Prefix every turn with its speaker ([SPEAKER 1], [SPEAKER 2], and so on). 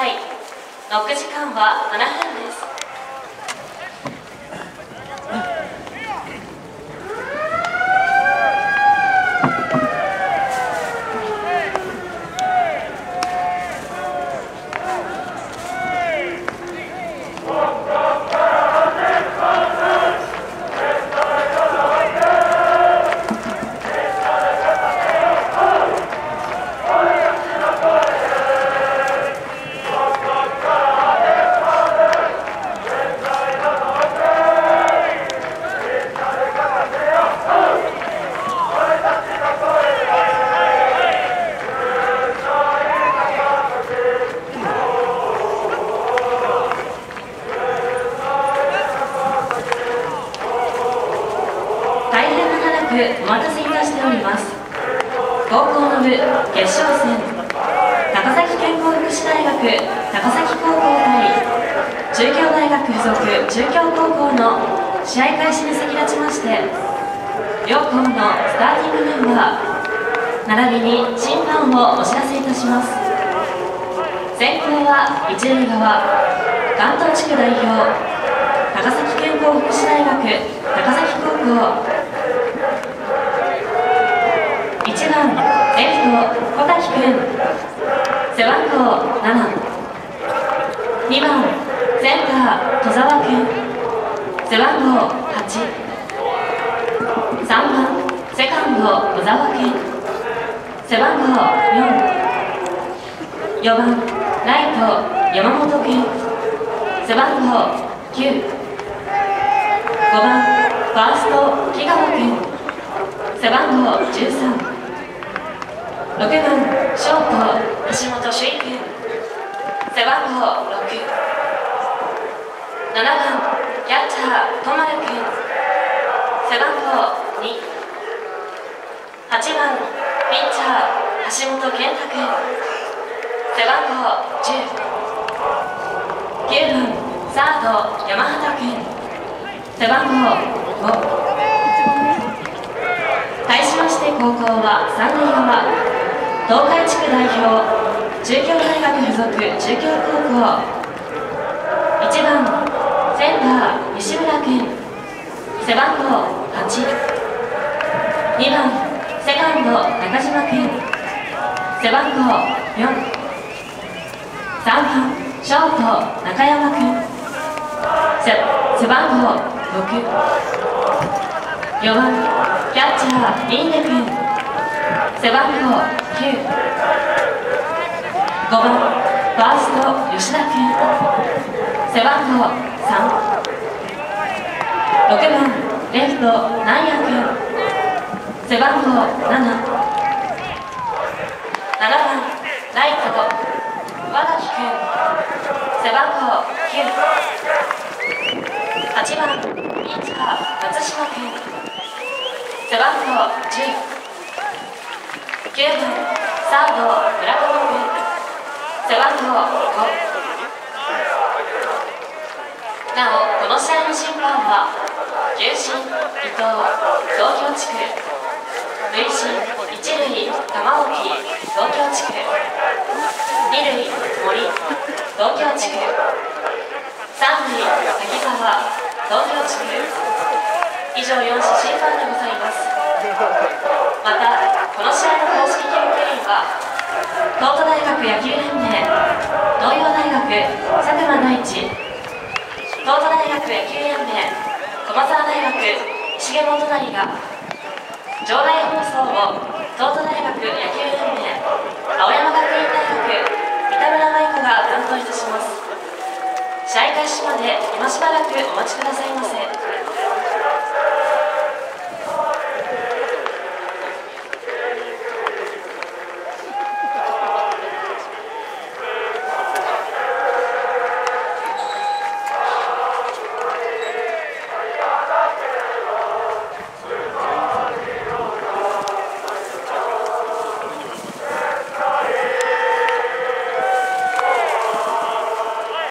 [SPEAKER 1] い。ノック時間は7分です。お待たせいたしております。高校の部決勝戦、高崎健康福祉大学高崎高校対中京大学附属中京高校の試合開始に先立ちまして、両校のスターティングメンバー並びに審判をお知らせいたします。先攻は一塁側、関東地区代表高崎健康福祉大学高崎高校。1番レフト小滝君、背番号7。2番センター戸沢君、背番号8。3番セカンド小沢君、背番号4。4番ライト山本君、背番号9。5番ファースト木川君、背番号13。6番ショート橋本朱衣君、背番号6。7番キャッチャー戸丸君、背番号2。8番ピッチャー橋本健太君、背番号10。9番サード山畑君、背番号5。対しまして高校は三塁側、東海地区代表中京大学附属中京高校。1番センター西村君、背番号8。2番セカンド中島君、背番号4。3番ショート中山君、背番号6。4番キャッチャーリンネ君、背番号9。5番ファースト吉田君、背番号3。6番レフト南谷君、背番号7。7番ライト和垣君、背番号9。8番ピッチャー松島君、背番号10。9番サード村上君、背番号5。なおこの試合の審判は球審伊藤東京地区、塁審一塁玉置東京地区、二塁森東京地区、三塁滝沢東京地区。以上4種審判でございます。またこの試合の公式記録員は東都大学野球連盟、東洋大学佐久間大地、東都大学野球連盟駒澤大学重本成が、場内放送を東都大学野球連盟青山学院大学三田村舞子が担当いたします。試合開始まで今しばらくお待ちくださいませ。